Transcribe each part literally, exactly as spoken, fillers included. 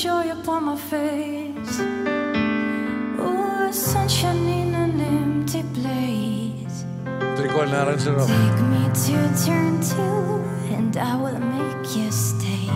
joy upon my face. Oh, sunshine in an empty place. Прикольный аранжировка. Take me to turn two, and I will make you stay.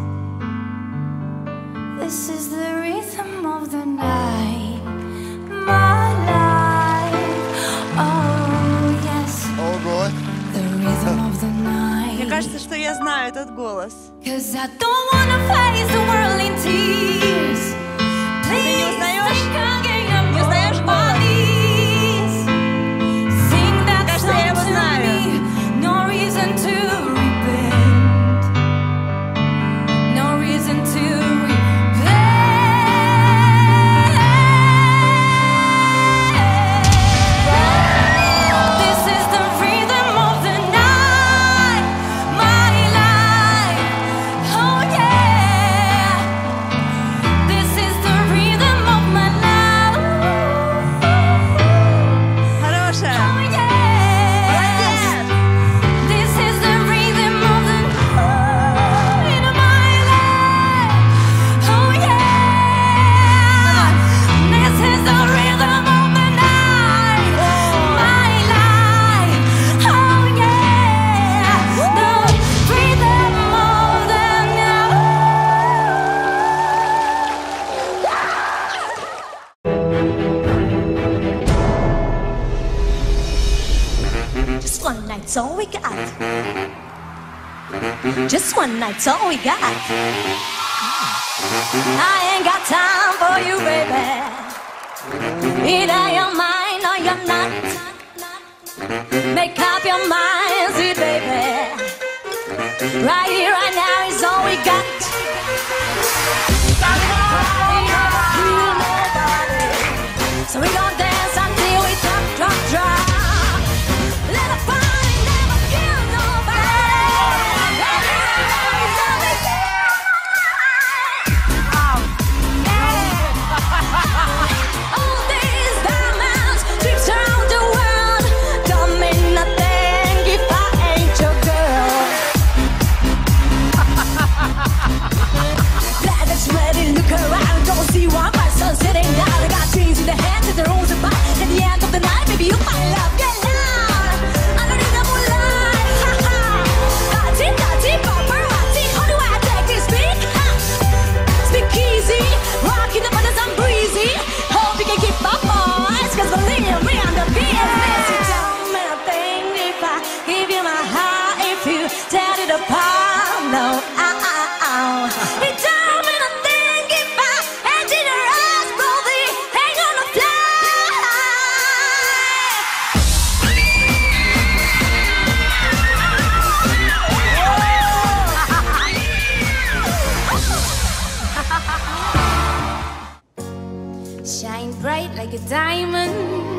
This is the rhythm of the night, my life. Oh yes. Oh boy. The rhythm of the night. Мне кажется, что я знаю этот голос. Cause I don't wanna face the world in tears. Ты не узнаешь? Не узнаешь голос? Sing that Кажется, я его song to знаю. me. No reason to repent. No reason to repent. This is the rhythm of the night, my life. Oh yeah. This is the rhythm of my life. Хорошая. Oh yeah. This is the rhythm of the night of my life. Oh yeah. This is the rhythm of the night, my life. Oh yeah. The rhythm of the Just one night's all we got. Just one night's all we got. I ain't got time for you, baby. Either you're mine or you're not. Make up your mind, sweet baby. Right here, right now is all we got. Feel nobody. So we gon' dance until we drop, drop, drop. Let the party never kill nobody. All these diamonds trips around the world don't mean nothing if I ain't your girl. Glad that you're ready to look around. Don't see one person sitting down. I got dreams in the hands and the rose about. At the end of the night, maybe you'll find love. Get loud underneath the moonlight. Ha ha. Party, party, paparazzi. How do I take this beat? Ha. Speak easy, rocking the buttons and breezy. Hope you can keep my voice, 'cause believe me, I'm the business. You tell me nothing if I give you my heart, if you tear it apart. No, ow, ow, ow. You tell me nothing if I hand it your eyes, brother, ain't gonna fly. Shine bright like a diamond.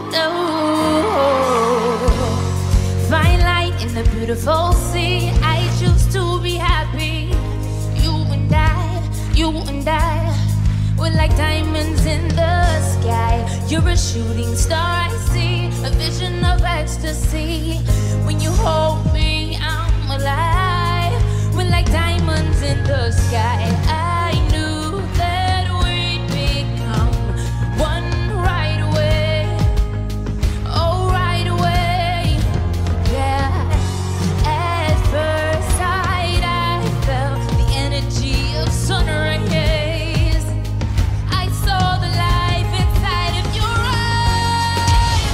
Oh, find light in the beautiful sea. I choose to be happy. You and I, you and I, we're like diamonds in the sky. You're a shooting star, I see a vision of ecstasy. When you hold me, I'm alive. We're like diamonds in the sky. I knew that we'd become one right away. Oh, right away. Yeah. At first sight, I felt the energy of sun rays. I saw the life inside of your eyes.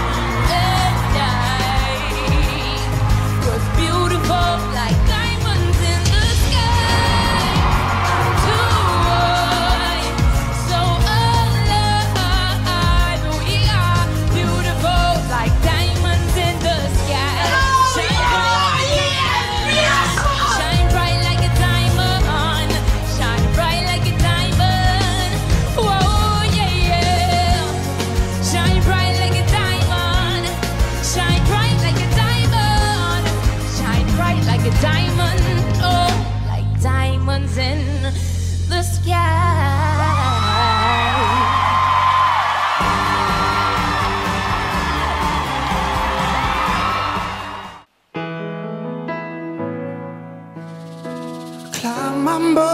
Tonight and night was beautiful like diamonds mambo.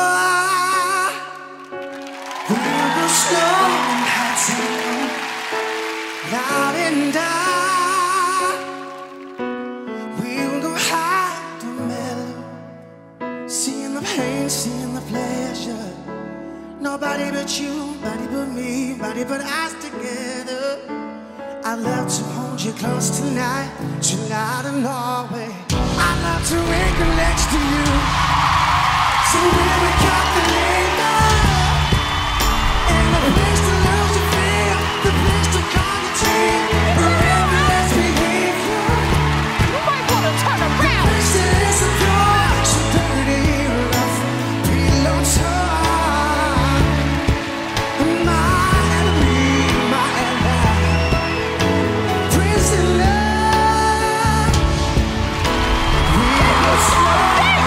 We'll go slow and high tone, loud and dark. We'll go high to mellow, seeing the pain, seeing the pleasure. Nobody but you, nobody but me, nobody but us together. I'd love to hold you close tonight, tonight in Norway. I'd love to anchor next to you, so when we cut the labor, and the place to lose your fear, the place to call your team, forever let's behave. You might want to turn around. The place that is so pure, so dirty, rough, pillow talk. My enemy, my ally, prison love. We go slow.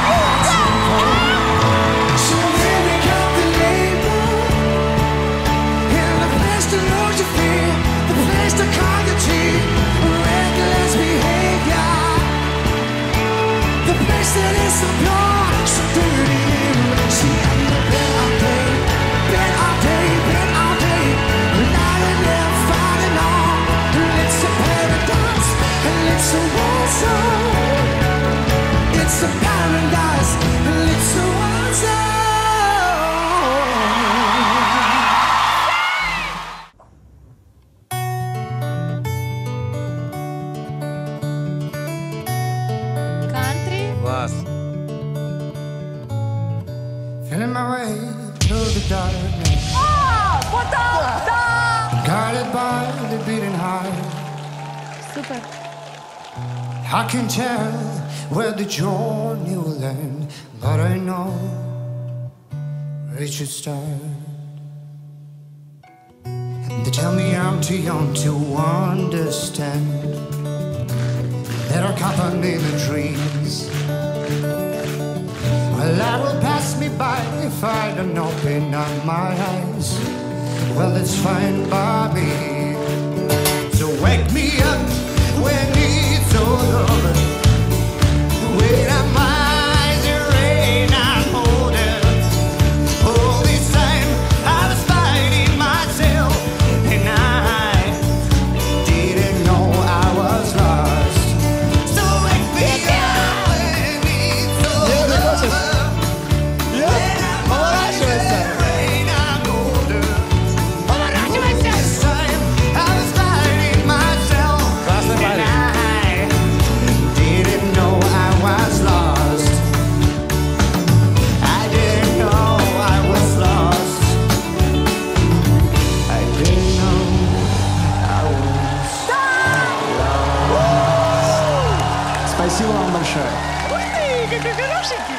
So when we cut the label, and the place to lose your fear, the place to call your team, reckless behavior, the place that is so pure, so dirty. See, I'm the bed all day, bed all day, bed all day, lying there fighting on. It's a paradise, and it's a war zone. It's a paradise, and it's a war zone. Country. Класс. Feeling my way through the darkness, А, вот так, да. guided by the beating heart. Супер. I can tell where the journey will end, but I know where it should start. They tell me I'm too young to understand that our company in the trees. Well, that will pass me by if I don't open up my eyes. Well, it's fine by me. So wake me up when it's all over. When I'm eyes are rain, I'm older. All this time I was fighting myself, and I didn't know I was lost. So wake me up when it's all over. When I'm eyes are rain, I'm older. All this time I was fighting myself, Классный and парень. I didn't know I was lost. I didn't know I was lost. I didn't know I was lost. Спасибо вам большое. Ух ты, какой хорошенький.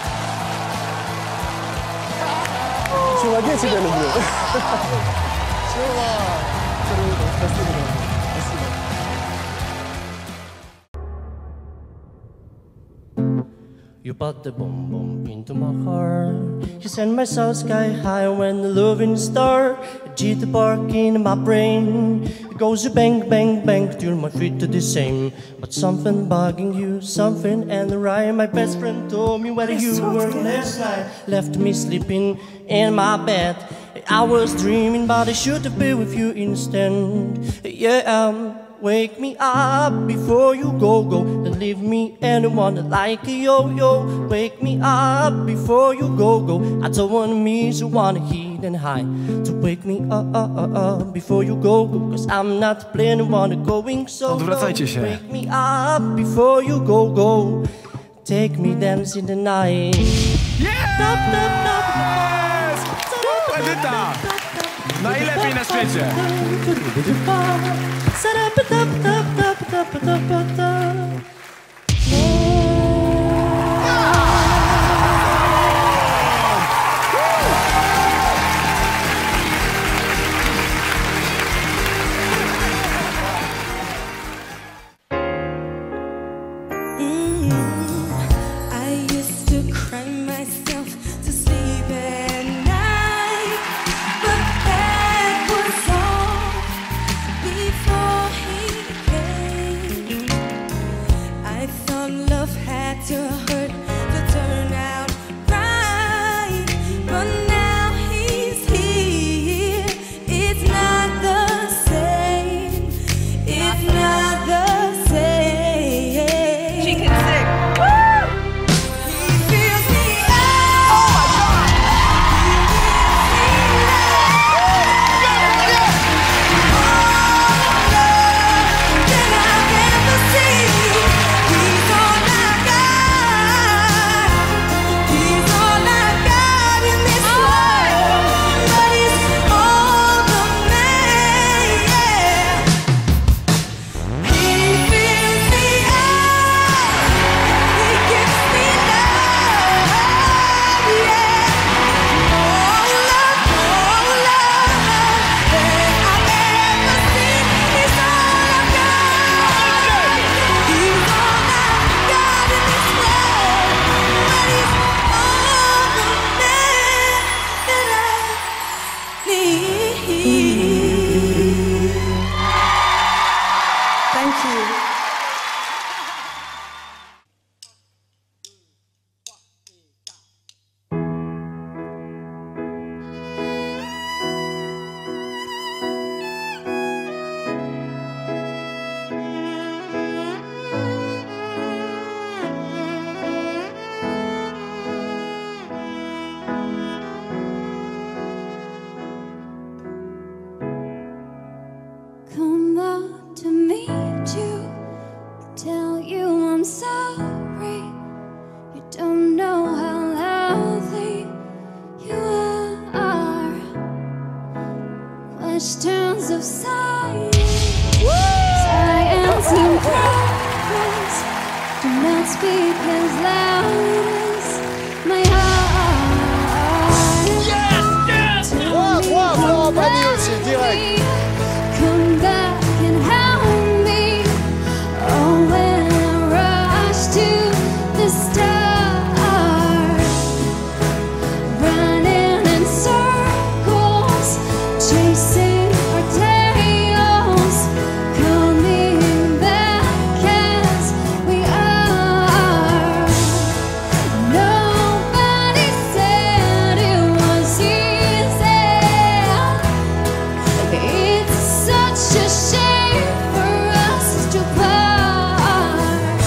Чувак, я тебя люблю. You put the boom boom into my heart. You send my soul sky high when the loving star. A jitterbug in my brain. It goes a bang bang bang till my feet do the same. But something bugging you, something and the rhyme. My best friend told me where you were last night. Left me sleeping in my bed. I was dreaming, but I should have been with you instead. Yeah. Um, Wake me up before you go, go. Don't leave me anyone like a yo-yo. Wake me up before you go, go. I don't wanna miss you, wanna hit and high. So wake me up, up, up, up before you go, go. Cause I'm not planning on going so low. Odwracajcie się. Wake me up before you go, go. Take me dancing the night. Stop, stop, stop. Edyta! Najlepiej na świecie! I used to cry myself to sleep at night, but that was all before he came. hush turns of silence. Silence and progress do not speak as loud as my heart. Yes, yes. Trois, trois, trois, Fanny aussi, direct. Come back and help me. Oh, when I rush to the start, running in circles, chasing our tails, coming back as we are. Nobody said it was easy. It's such a shame for us to part.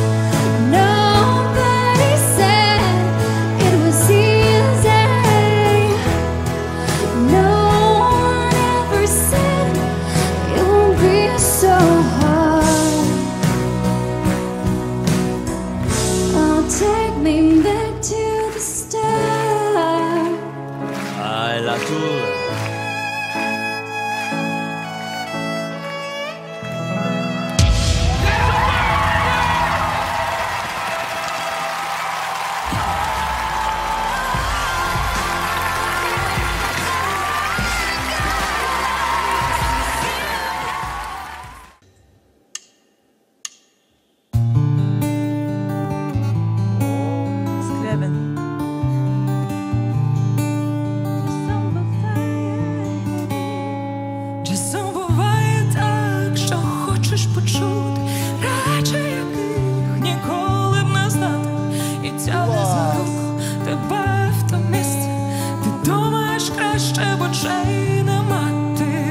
Nobody said it was easy. No one ever said it would be so hard. Oh, take me back to the start. Ah, la tour. Skreven. Часом буває так, що хочеш почути речі, яких ніколи б не знати, і тягне за руку тебе в те місце, ти думаєш, краще б очей не мати.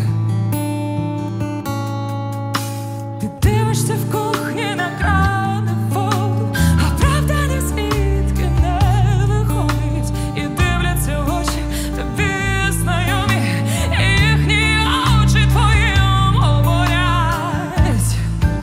Ти дивишся в кухні на крани воду, а правда ні звідки не виходить, і дивляться в очі тобі знайомі, і їхні очі твоїм говорять.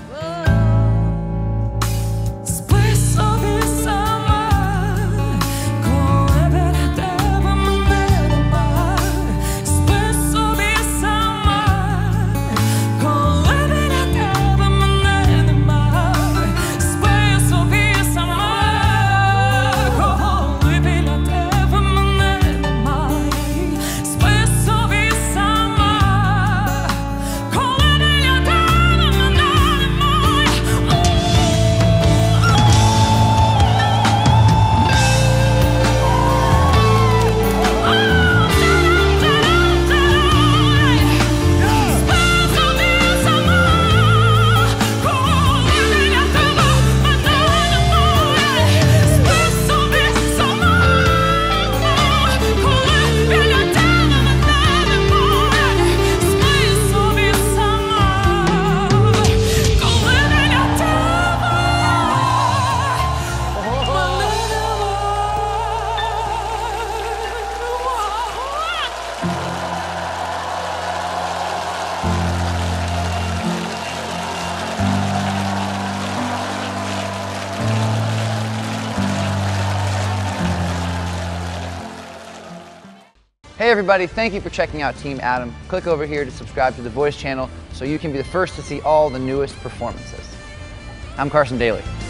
Спи собі сама, коли біля тебе мене нема. Спи собі сама, коли біля тебе мене нема. Спи собі сама, коли біля тебе мене немає. Спи собі сама, коли біля тебе мене немає. Hey everybody, thank you for checking out Team Adam. Click over here to subscribe to the Voice channel so you can be the first to see all the newest performances. I'm Carson Daly.